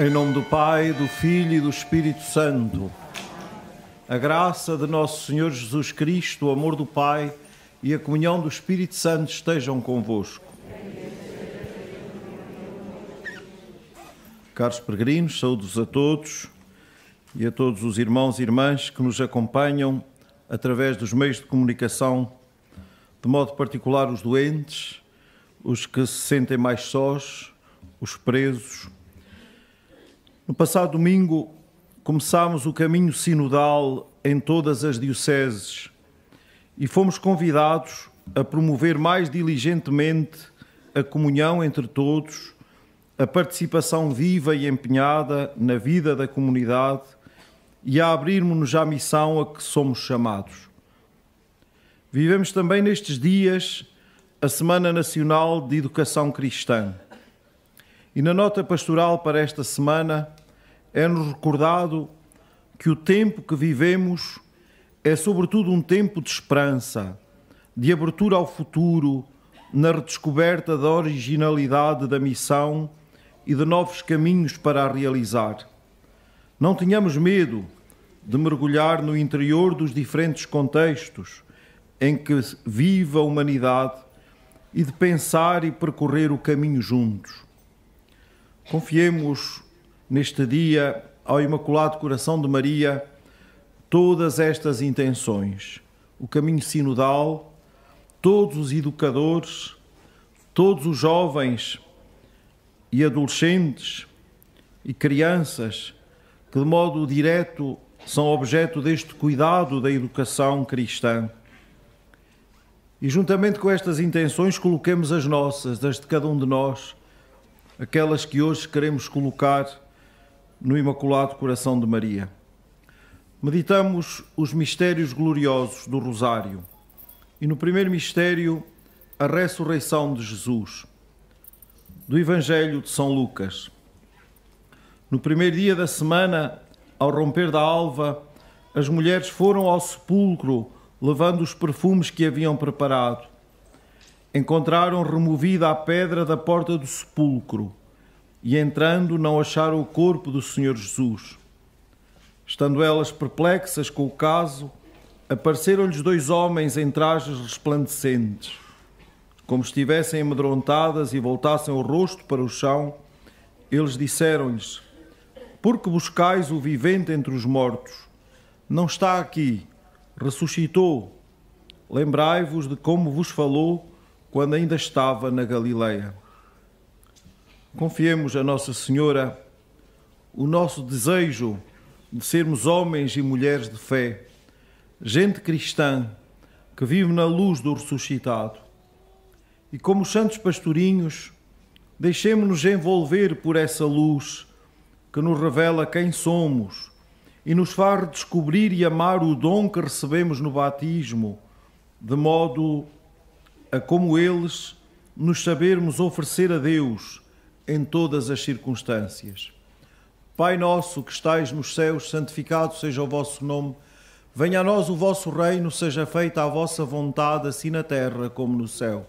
Em nome do Pai, do Filho e do Espírito Santo. A graça de nosso Senhor Jesus Cristo, o amor do Pai e a comunhão do Espírito Santo estejam convosco. Caros peregrinos, saúdos a todos e a todos os irmãos e irmãs que nos acompanham através dos meios de comunicação, de modo particular os doentes, os que se sentem mais sós, os presos. No passado domingo começámos o caminho sinodal em todas as dioceses e fomos convidados a promover mais diligentemente a comunhão entre todos, a participação viva e empenhada na vida da comunidade e a abrirmos-nos à missão a que somos chamados. Vivemos também nestes dias a Semana Nacional de Educação Cristã. E na nota pastoral para esta semana é-nos recordado que o tempo que vivemos é sobretudo um tempo de esperança, de abertura ao futuro, na redescoberta da originalidade da missão e de novos caminhos para a realizar. Não tenhamos medo de mergulhar no interior dos diferentes contextos em que vive a humanidade e de pensar e percorrer o caminho juntos. Confiemos neste dia ao Imaculado Coração de Maria todas estas intenções, o caminho sinodal, todos os educadores, todos os jovens e adolescentes e crianças que de modo direto são objeto deste cuidado da educação cristã. E juntamente com estas intenções coloquemos as nossas, as de cada um de nós, aquelas que hoje queremos colocar no Imaculado Coração de Maria. Meditamos os mistérios gloriosos do Rosário e no primeiro mistério a ressurreição de Jesus, do Evangelho de São Lucas. No primeiro dia da semana, ao romper da alva, as mulheres foram ao sepulcro levando os perfumes que haviam preparado. Encontraram removida a pedra da porta do sepulcro e, entrando, não acharam o corpo do Senhor Jesus. Estando elas perplexas com o caso, apareceram-lhes dois homens em trajes resplandecentes. Como estivessem amedrontadas e voltassem o rosto para o chão, eles disseram-lhes: "Por que buscais o vivente entre os mortos? Não está aqui, ressuscitou. Lembrai-vos de como vos falou quando ainda estava na Galileia." Confiemos a Nossa Senhora o nosso desejo de sermos homens e mulheres de fé, gente cristã que vive na luz do ressuscitado. E como os santos pastorinhos, deixemo-nos envolver por essa luz que nos revela quem somos e nos faz redescobrir e amar o dom que recebemos no batismo, de modo a, como eles, nos sabermos oferecer a Deus em todas as circunstâncias. Pai nosso que estais nos céus, santificado seja o vosso nome. Venha a nós o vosso reino, seja feita a vossa vontade, assim na terra como no céu.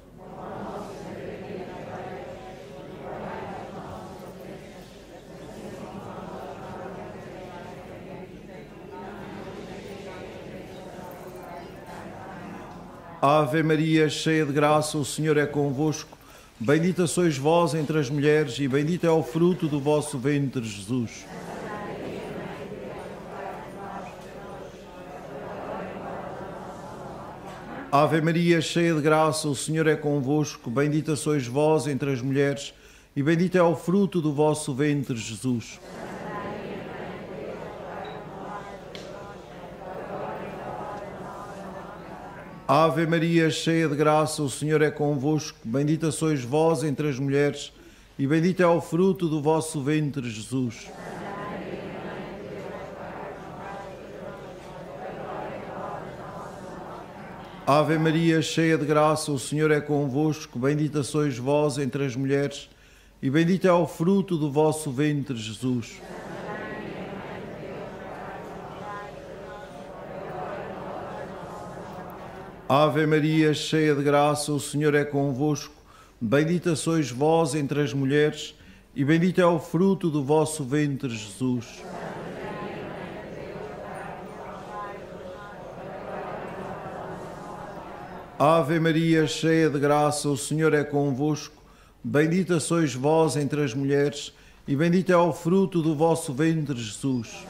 Ave Maria, cheia de graça, o Senhor é convosco. Bendita sois vós entre as mulheres e bendito é o fruto do vosso ventre, Jesus. Ave Maria, cheia de graça, o Senhor é convosco. Bendita sois vós entre as mulheres e bendito é o fruto do vosso ventre, Jesus. Ave Maria, cheia de graça, o Senhor é convosco. Bendita sois vós entre as mulheres e bendito é o fruto do vosso ventre, Jesus. Ave Maria, cheia de graça, o Senhor é convosco. Bendita sois vós entre as mulheres e bendito é o fruto do vosso ventre, Jesus. Ave Maria, cheia de graça, o Senhor é convosco. Bendita sois vós entre as mulheres e bendito é o fruto do vosso ventre, Jesus. Ave Maria, cheia de graça, o Senhor é convosco. Bendita sois vós entre as mulheres, e bendito é o fruto do vosso ventre, Jesus.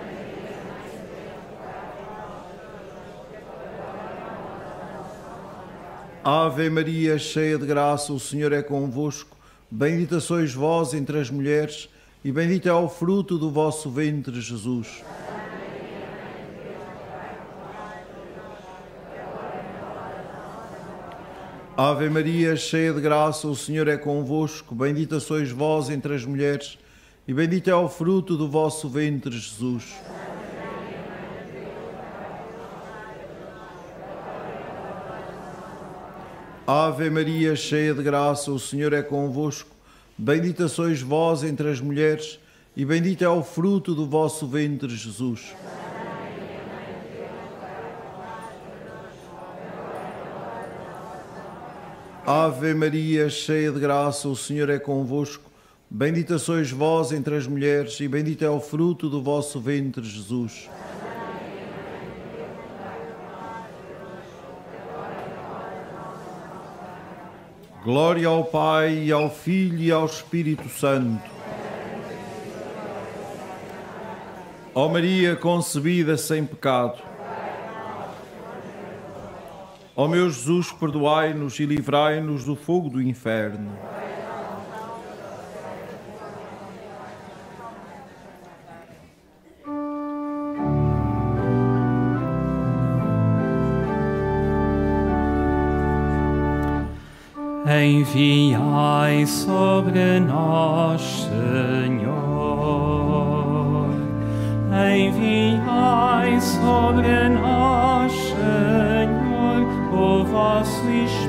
Ave Maria, cheia de graça, o Senhor é convosco. Bendita sois vós entre as mulheres, e bendito é o fruto do vosso ventre, Jesus. Ave Maria, cheia de graça, o Senhor é convosco. Bendita sois vós entre as mulheres, e bendito é o fruto do vosso ventre, Jesus. Ave Maria, cheia de graça, o Senhor é convosco. Bendita sois vós entre as mulheres, e bendito é o fruto do vosso ventre, Jesus. Ave Maria, cheia de graça, o Senhor é convosco. Bendita sois vós entre as mulheres, e bendito é o fruto do vosso ventre, Jesus. Glória ao Pai, e ao Filho e ao Espírito Santo. Ó Maria concebida sem pecado. Ó meu Jesus, perdoai-nos e livrai-nos do fogo do inferno. Enviai sobre nós, Senhor. Enviai sobre nós, Senhor, o vosso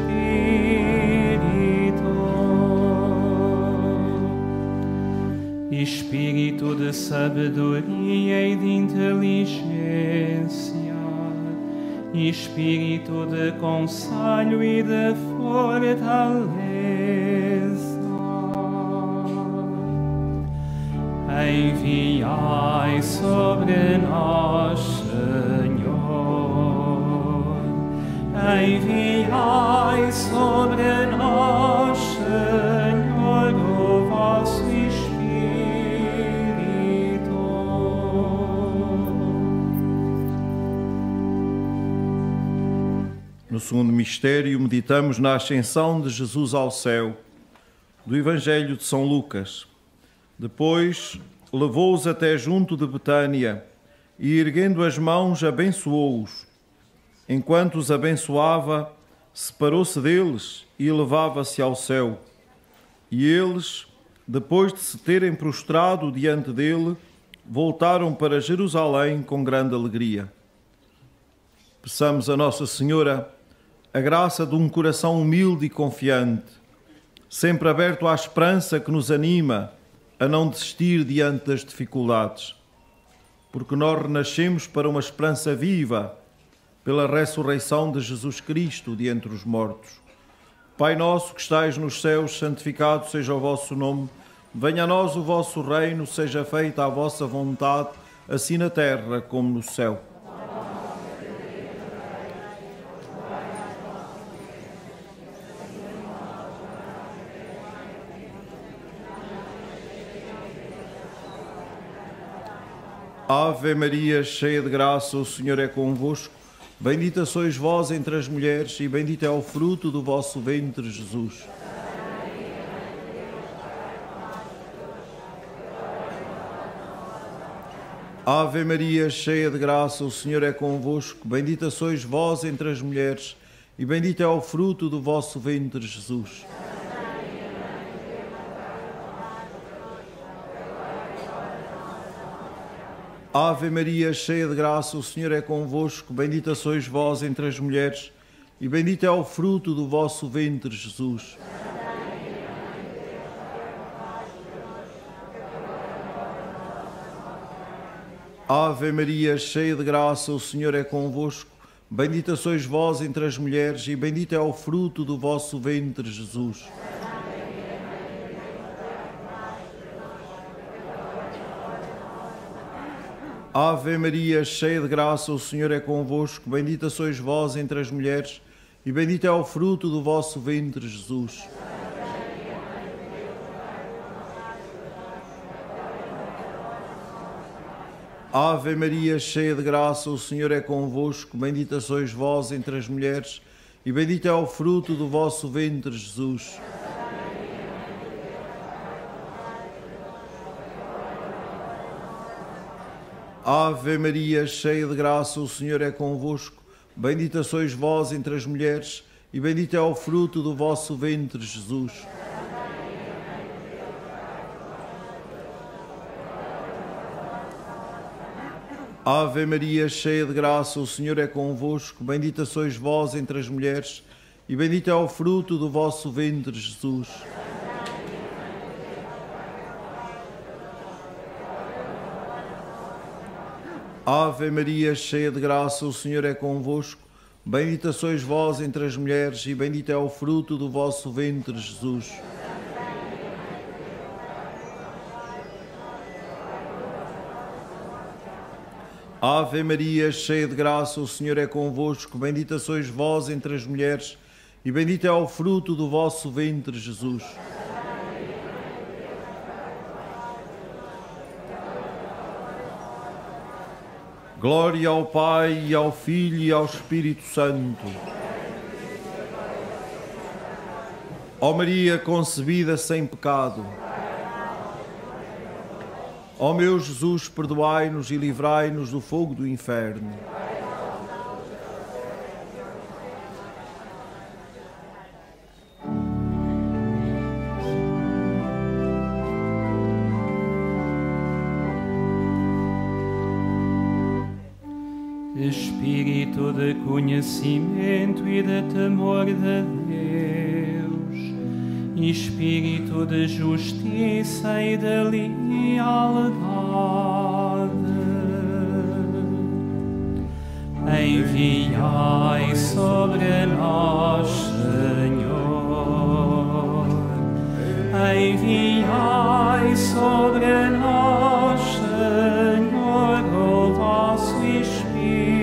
Espírito. Espírito de sabedoria e de inteligência. Espírito de conselho e de fortaleza. Enviai sobre nós, Senhor. Enviai sobre nós, Senhor, o vosso Espírito. No segundo mistério, meditamos na ascensão de Jesus ao céu, do Evangelho de São Lucas. Depois, levou-os até junto de Betânia e, erguendo as mãos, abençoou-os. Enquanto os abençoava, separou-se deles e elevava-se ao céu. E eles, depois de se terem prostrado diante dele, voltaram para Jerusalém com grande alegria. Peçamos a Nossa Senhora a graça de um coração humilde e confiante, sempre aberto à esperança que nos anima a não desistir diante das dificuldades, porque nós renascemos para uma esperança viva pela ressurreição de Jesus Cristo de entre os mortos. Pai nosso que estais nos céus, santificado seja o vosso nome. Venha a nós o vosso reino, seja feita a vossa vontade, assim na terra como no céu. Ave Maria, cheia de graça, o Senhor é convosco. Bendita sois vós entre as mulheres, e bendito é o fruto do vosso ventre, Jesus. Ave Maria, cheia de graça, o Senhor é convosco. Bendita sois vós entre as mulheres, e bendito é o fruto do vosso ventre, Jesus. Ave Maria, cheia de graça, o Senhor é convosco. Bendita sois vós entre as mulheres, e bendito é o fruto do vosso ventre, Jesus. Ave Maria, cheia de graça, o Senhor é convosco. Bendita sois vós entre as mulheres, e bendito é o fruto do vosso ventre, Jesus. Ave Maria, cheia de graça, o Senhor é convosco. Bendita sois vós entre as mulheres, e bendito é o fruto do vosso ventre, Jesus. Ave Maria, cheia de graça, o Senhor é convosco. Bendita sois vós entre as mulheres, e bendito é o fruto do vosso ventre, Jesus. Ave Maria, cheia de graça, o Senhor é convosco. Bendita sois vós entre as mulheres, e bendito é o fruto do vosso ventre, Jesus. Ave Maria, cheia de graça, o Senhor é convosco. Bendita sois vós entre as mulheres, e bendito é o fruto do vosso ventre, Jesus. Ave Maria, cheia de graça, o Senhor é convosco. Bendita sois vós entre as mulheres, e bendito é o fruto do vosso ventre, Jesus. Ave Maria, cheia de graça, o Senhor é convosco. Bendita sois vós entre as mulheres, e bendito é o fruto do vosso ventre, Jesus. Glória ao Pai, e ao Filho, e ao Espírito Santo. Ó Maria concebida sem pecado, ó meu Jesus, perdoai-nos e livrai-nos do fogo do inferno. Espírito de conhecimento e de temor de Deus, Espírito de justiça e de lealdade, enviai sobre nós, Senhor, enviai sobre nós, Senhor, o vosso Espírito.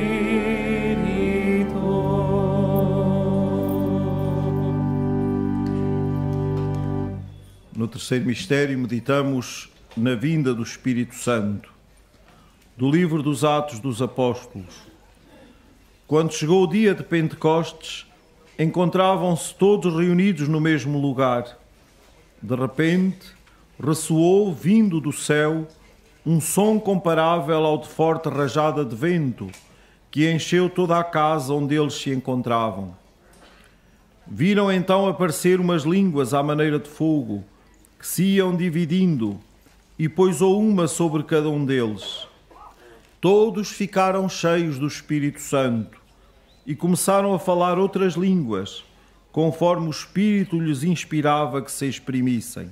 No terceiro mistério, meditamos na vinda do Espírito Santo. Do livro dos Atos dos Apóstolos. Quando chegou o dia de Pentecostes, encontravam-se todos reunidos no mesmo lugar. De repente, ressoou, vindo do céu, um som comparável ao de forte rajada de vento, que encheu toda a casa onde eles se encontravam. Viram então aparecer umas línguas à maneira de fogo, que se iam dividindo, e pousou uma sobre cada um deles. Todos ficaram cheios do Espírito Santo e começaram a falar outras línguas, conforme o Espírito lhes inspirava que se exprimissem.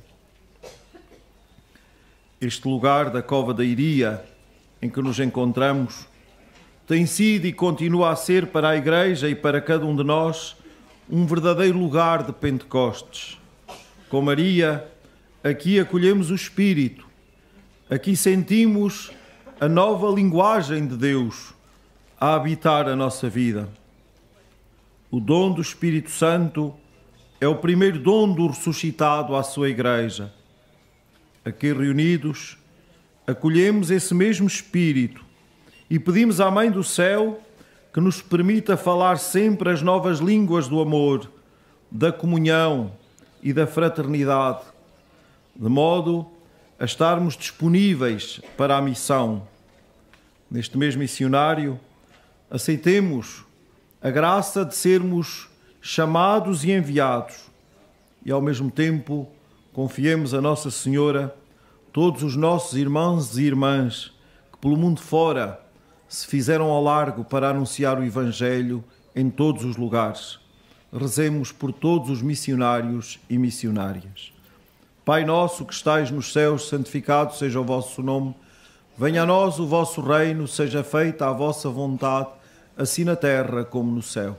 Este lugar da Cova da Iria, em que nos encontramos, tem sido e continua a ser para a Igreja e para cada um de nós um verdadeiro lugar de Pentecostes. Com Maria, aqui acolhemos o Espírito, aqui sentimos a nova linguagem de Deus a habitar a nossa vida. O dom do Espírito Santo é o primeiro dom do ressuscitado à sua Igreja. Aqui reunidos, acolhemos esse mesmo Espírito e pedimos à Mãe do Céu que nos permita falar sempre as novas línguas do amor, da comunhão e da fraternidade, de modo a estarmos disponíveis para a missão. Neste mês missionário, aceitemos a graça de sermos chamados e enviados e, ao mesmo tempo, confiemos a Nossa Senhora todos os nossos irmãos e irmãs que pelo mundo fora se fizeram ao largo para anunciar o Evangelho em todos os lugares. Rezemos por todos os missionários e missionárias. Pai nosso que estais nos céus, santificado seja o vosso nome. Venha a nós o vosso reino, seja feita a vossa vontade, assim na terra como no céu.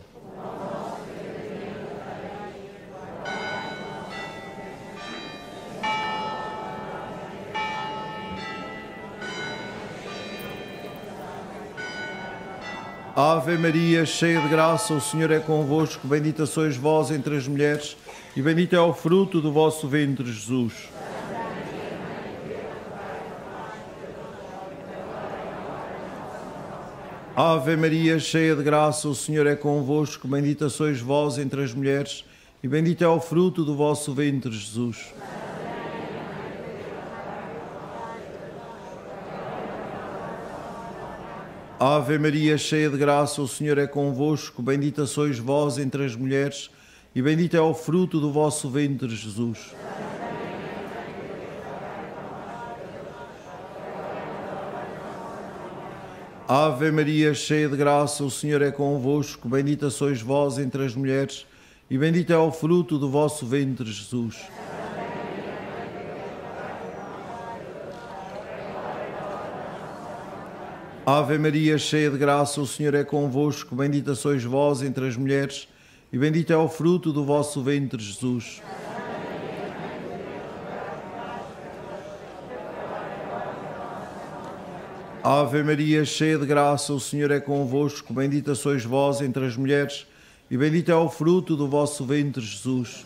Ave Maria, cheia de graça, o Senhor é convosco, bendita sois vós entre as mulheres, e bendito é o fruto do vosso ventre, Jesus. Ave Maria, cheia de graça, o Senhor é convosco, bendita sois vós entre as mulheres, e bendito é o fruto do vosso ventre, Jesus. Ave Maria, cheia de graça, o Senhor é convosco, bendita sois vós entre as mulheres, e bendito é o fruto do vosso ventre, Jesus. Ave Maria, cheia de graça, o Senhor é convosco, bendita sois vós entre as mulheres, e bendito é o fruto do vosso ventre, Jesus. Ave Maria, cheia de graça, o Senhor é convosco, bendita sois vós entre as mulheres, e bendito é o fruto do vosso ventre, Jesus. Ave Maria, cheia de graça, o Senhor é convosco, bendita sois vós entre as mulheres, e bendito é o fruto do vosso ventre, Jesus.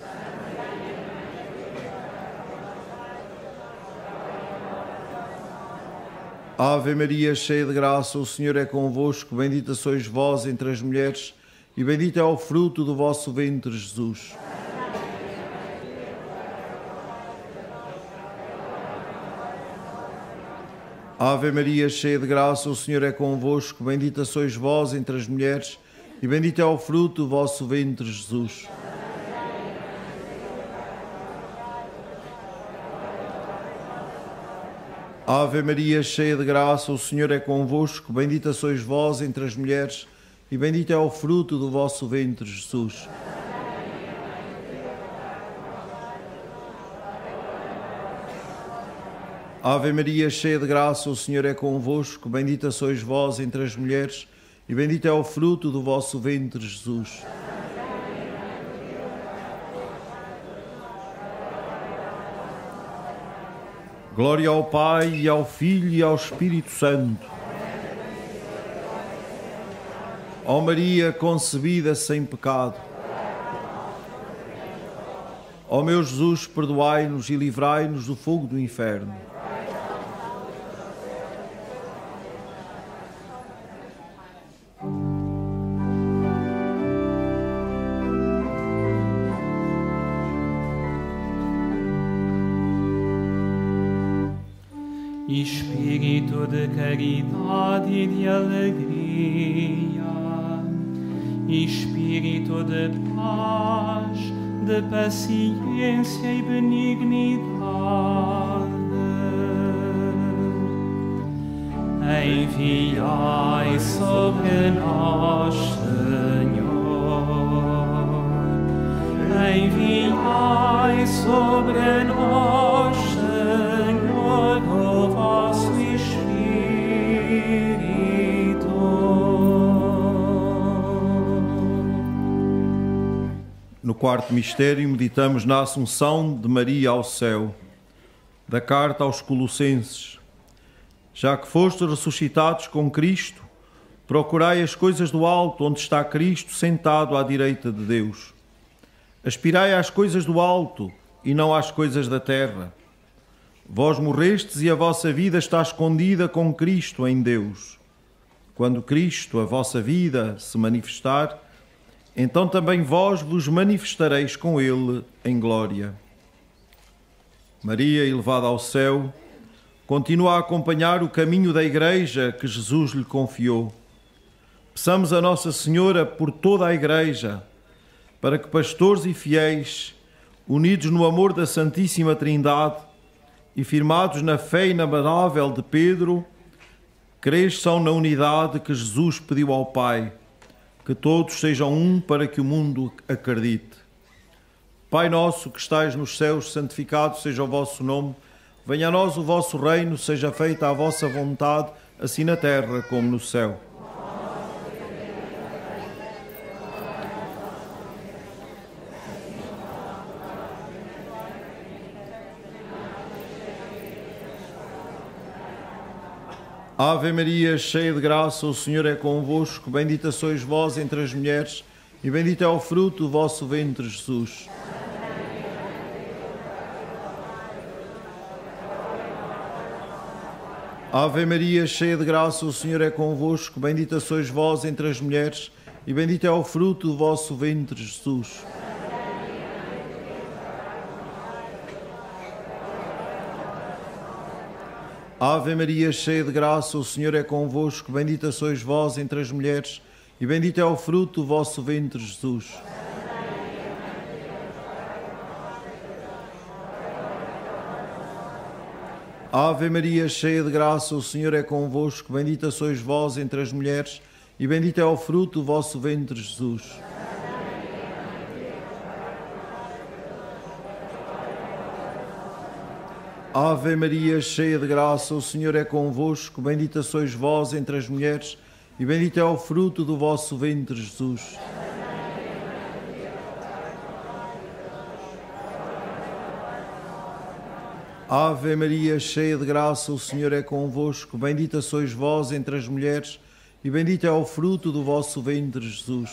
Ave Maria, cheia de graça, o Senhor é convosco, bendita sois vós entre as mulheres, e bendito é o fruto do vosso ventre, Jesus. Ave Maria, cheia de graça, o Senhor é convosco, bendita sois vós entre as mulheres, e bendito é o fruto do vosso ventre, Jesus. Ave Maria, cheia de graça, o Senhor é convosco, bendita sois vós entre as mulheres, e bendito é o fruto do vosso ventre, Jesus. Ave Maria, cheia de graça, o Senhor é convosco, bendita sois vós entre as mulheres, e bendito é o fruto do vosso ventre, Jesus. Glória ao Pai, e ao Filho, e ao Espírito Santo. Ó Maria, concebida sem pecado. Ó meu Jesus, perdoai-nos e livrai-nos do fogo do inferno. Espírito de caridade e de alegria, Espírito de paz, de paciência e benignidade, enviai sobre nós, Senhor, enviai sobre nós, Senhor, o vosso Espírito. No quarto mistério, meditamos na Assunção de Maria ao céu, da carta aos Colossenses. Já que fostes ressuscitados com Cristo, procurai as coisas do alto, onde está Cristo sentado à direita de Deus. Aspirai às coisas do alto e não às coisas da terra. Vós morrestes e a vossa vida está escondida com Cristo em Deus. Quando Cristo, a vossa vida, se manifestar, então também vós vos manifestareis com Ele em glória. Maria, elevada ao céu, continua a acompanhar o caminho da Igreja que Jesus lhe confiou. Peçamos a Nossa Senhora por toda a Igreja, para que pastores e fiéis, unidos no amor da Santíssima Trindade e firmados na fé inabalável de Pedro, cresçam na unidade que Jesus pediu ao Pai, que todos sejam um para que o mundo acredite. Pai nosso que estais nos céus, santificado seja o vosso nome. Venha a nós o vosso reino, seja feita a vossa vontade, assim na terra como no céu. Ave Maria, cheia de graça, o Senhor é convosco. Bendita sois vós entre as mulheres, e bendito é o fruto do vosso ventre, Jesus. Ave Maria, cheia de graça, o Senhor é convosco. Bendita sois vós entre as mulheres, e bendito é o fruto do vosso ventre, Jesus. Ave Maria, cheia de graça, o Senhor é convosco. Bendita sois vós entre as mulheres, e bendito é o fruto do vosso ventre, Jesus. Ave Maria, cheia de graça, o Senhor é convosco. Bendita sois vós entre as mulheres, e bendito é o fruto do vosso ventre, Jesus. Ave Maria, cheia de graça, o Senhor é convosco. Bendita sois vós entre as mulheres, e bendito é o fruto do vosso ventre, Jesus. Ave Maria, cheia de graça, o Senhor é convosco. Bendita sois vós entre as mulheres, e bendito é o fruto do vosso ventre, Jesus.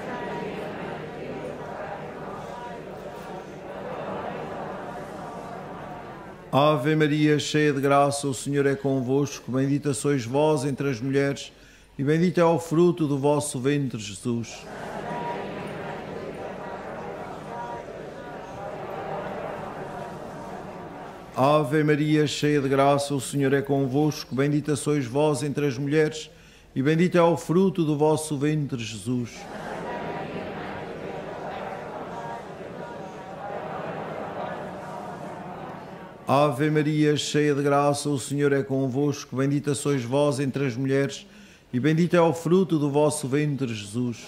Ave Maria, cheia de graça, o Senhor é convosco. Bendita sois vós entre as mulheres, e bendito é o fruto do vosso ventre, Jesus. Ave Maria, cheia de graça, o Senhor é convosco. Bendita sois vós entre as mulheres, e bendito é o fruto do vosso ventre, Jesus. Ave Maria, cheia de graça, o Senhor é convosco. Bendita sois vós entre as mulheres, e bendito é o fruto do vosso ventre, Jesus.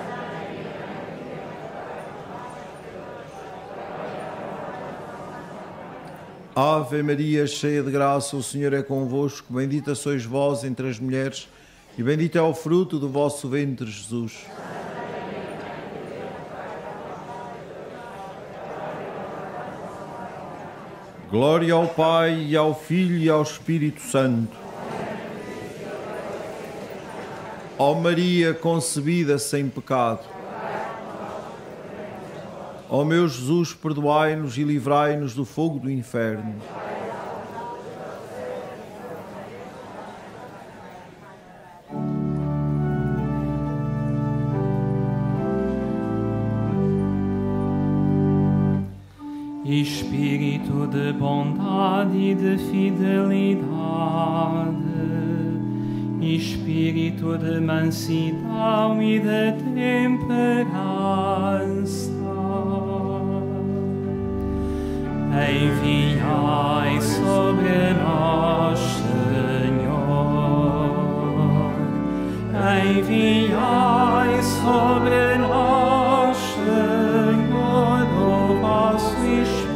Ave Maria, cheia de graça, o Senhor é convosco. Bendita sois vós entre as mulheres, e bendito é o fruto do vosso ventre, Jesus. Glória ao Pai, e ao Filho, e ao Espírito Santo. Ó Maria concebida sem pecado. Ó meu Jesus, perdoai-nos e livrai-nos do fogo do inferno. Espírito de bondade e de fidelidade, Espírito de mansidão e de temperança, enviai sobre nós, Senhor, enviai sobre nós, Senhor, o vosso Espírito.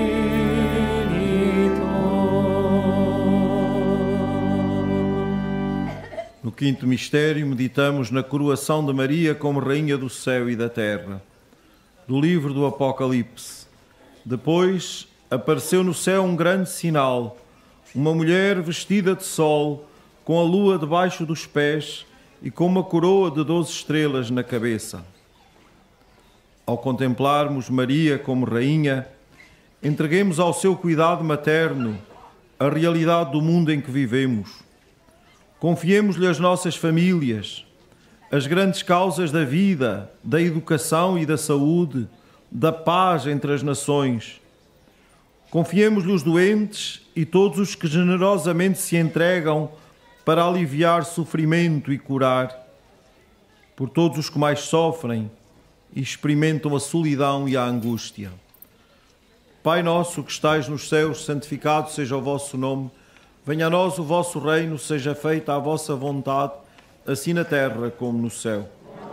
No quinto mistério, meditamos na coroação de Maria como Rainha do céu e da terra. Do livro do Apocalipse. Depois apareceu no céu um grande sinal, uma mulher vestida de sol, com a lua debaixo dos pés e com uma coroa de 12 estrelas na cabeça. Ao contemplarmos Maria como Rainha, entreguemos ao seu cuidado materno a realidade do mundo em que vivemos. Confiemos-lhe as nossas famílias, as grandes causas da vida, da educação e da saúde, da paz entre as nações. Confiemos-lhe os doentes e todos os que generosamente se entregam para aliviar sofrimento e curar. Por todos os que mais sofrem e experimentam a solidão e a angústia. Pai nosso que estais nos céus, santificado seja o vosso nome. Venha a nós o vosso reino, seja feita a vossa vontade, assim na terra como no céu.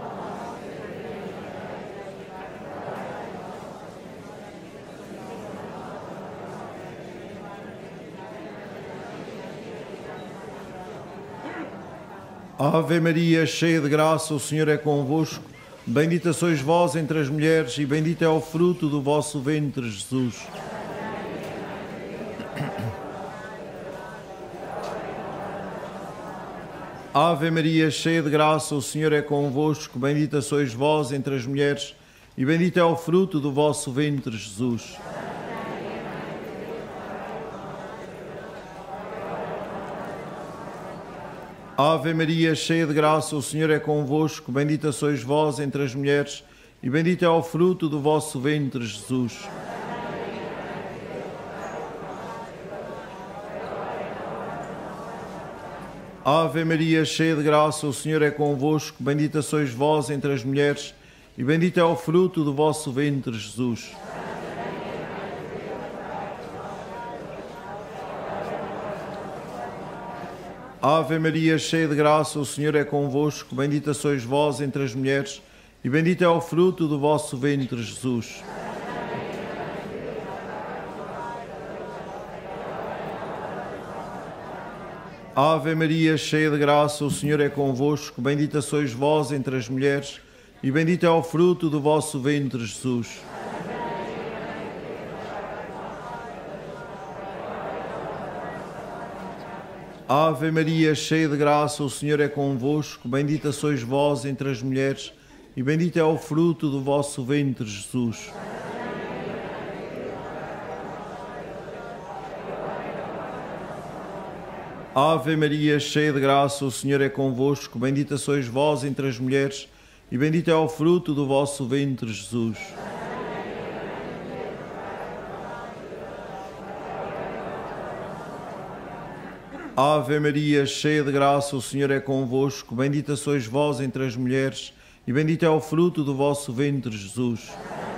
Ave Maria, cheia de graça, o Senhor é convosco. Bendita sois vós entre as mulheres, e bendito é o fruto do vosso ventre, Jesus. Ave Maria, cheia de graça, o Senhor é convosco. Bendita sois vós entre as mulheres, e bendito é o fruto do vosso ventre, Jesus. Ave Maria, cheia de graça, o Senhor é convosco. Bendita sois vós entre as mulheres, e bendito é o fruto do vosso ventre, Jesus. Ave Maria, cheia de graça, o Senhor é convosco. Bendita sois vós entre as mulheres, e bendito é o fruto do vosso ventre, Jesus. Ave Maria, cheia de graça, o Senhor é convosco. Bendita sois vós entre as mulheres, e bendito é o fruto do vosso ventre, Jesus. Ave Maria, cheia de graça, o Senhor é convosco. Bendita sois vós entre as mulheres, e bendito é o fruto do vosso ventre, Jesus. Ave Maria, cheia de graça, o Senhor é convosco. Bendita sois vós entre as mulheres, e bendito é o fruto do vosso ventre, Jesus. Ave Maria, cheia de graça, o Senhor é convosco. Bendita sois vós entre as mulheres, e bendito é o fruto do vosso ventre, Jesus. Ave Maria, cheia de graça, o Senhor é convosco. Bendita sois vós entre as mulheres, e bendito é o fruto do vosso ventre, Jesus.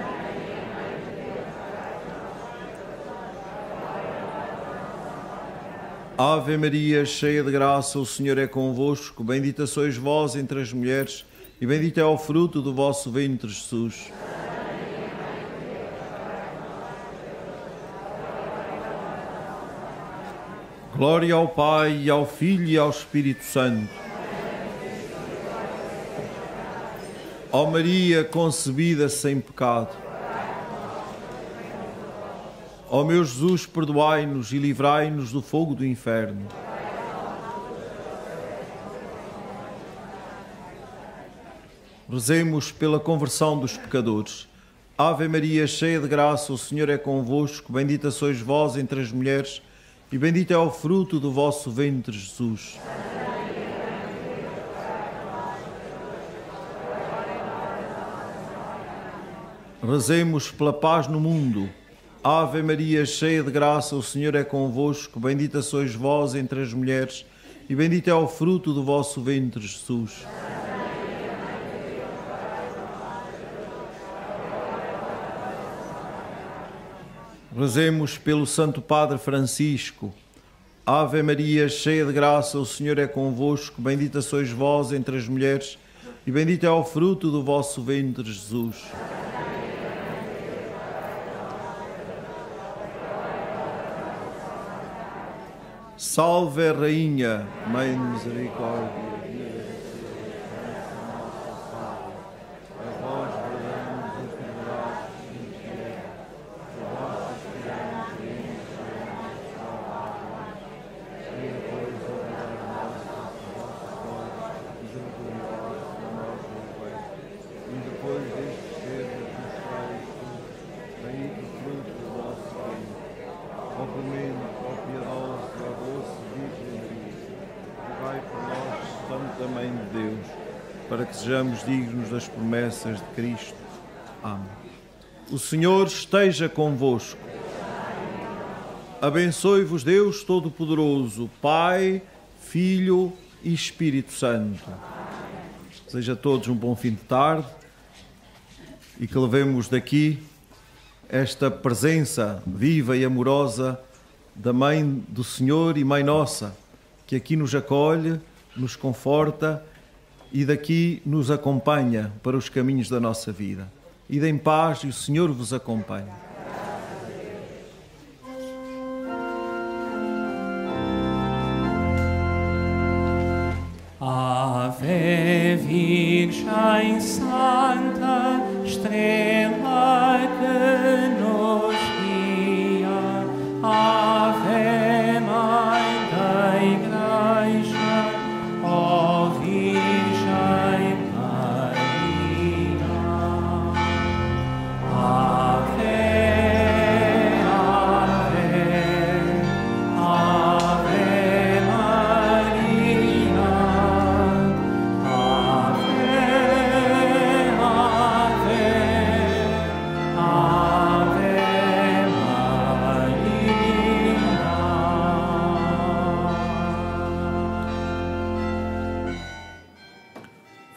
Ave Maria, cheia de graça, o Senhor é convosco. Bendita sois vós entre as mulheres, e bendito é o fruto do vosso ventre, Jesus. Glória ao Pai, e ao Filho e ao Espírito Santo. Ó Maria, concebida sem pecado. Ó meu Jesus, perdoai-nos e livrai-nos do fogo do inferno. Rezemos pela conversão dos pecadores. Ave Maria, cheia de graça, o Senhor é convosco. Bendita sois vós entre as mulheres, e bendito é o fruto do vosso ventre, Jesus. Rezemos pela paz no mundo. Ave Maria, cheia de graça, o Senhor é convosco. Bendita sois vós entre as mulheres, e bendito é o fruto do vosso ventre, Jesus. Rezemos pelo Santo Padre Francisco. Ave Maria, cheia de graça, o Senhor é convosco. Bendita sois vós entre as mulheres, e bendito é o fruto do vosso ventre, Jesus. Salve, Rainha, Mãe de Misericórdia. Para que sejamos dignos das promessas de Cristo. Amém. O Senhor esteja convosco. Abençoe-vos Deus Todo-Poderoso, Pai, Filho e Espírito Santo. Seja a todos um bom fim de tarde e que levemos daqui esta presença viva e amorosa da Mãe do Senhor e Mãe Nossa, que aqui nos acolhe, nos conforta e daqui nos acompanha para os caminhos da nossa vida. Ide em paz e o Senhor vos acompanhe. Ave Virgem Santa, estrela que nos guia, Ave Mãe da Igreja,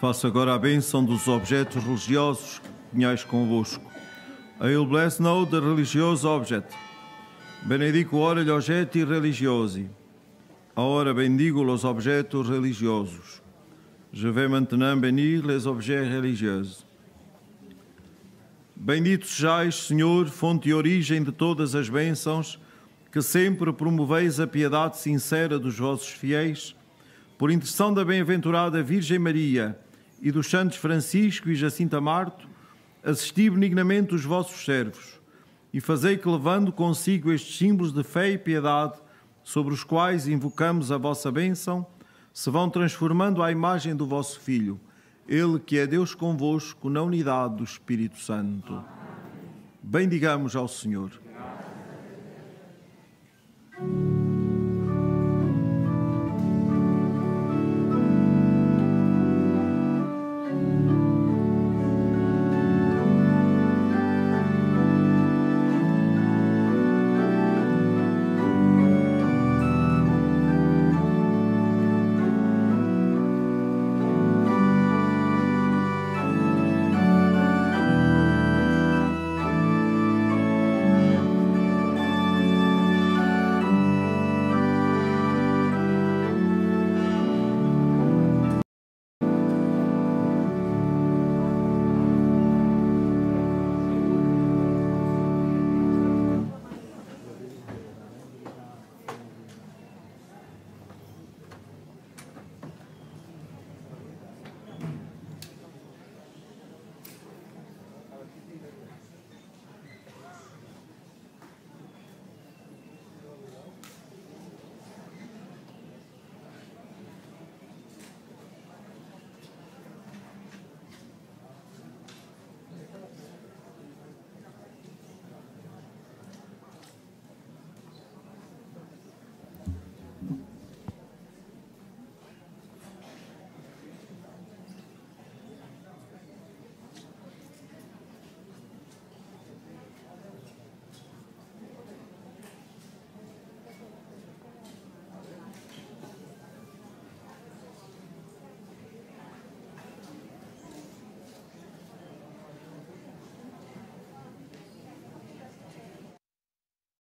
Faço agora a bênção dos objetos religiosos que tenhais convosco. I'll bless now the religious object. Benedico ora gli oggetti religiosi. Ora bendigo os objetos religiosos. Je vais maintenant bénir les objets religieux. Bendito sejais, Senhor, fonte e origem de todas as bênçãos, que sempre promoveis a piedade sincera dos vossos fiéis, por intercessão da bem-aventurada Virgem Maria e dos santos Francisco e Jacinta Marto, assisti benignamente os vossos servos e fazei que, levando consigo estes símbolos de fé e piedade, sobre os quais invocamos a vossa bênção, se vão transformando à imagem do vosso Filho, Ele que é Deus convosco, na unidade do Espírito Santo. Bendigamos ao Senhor.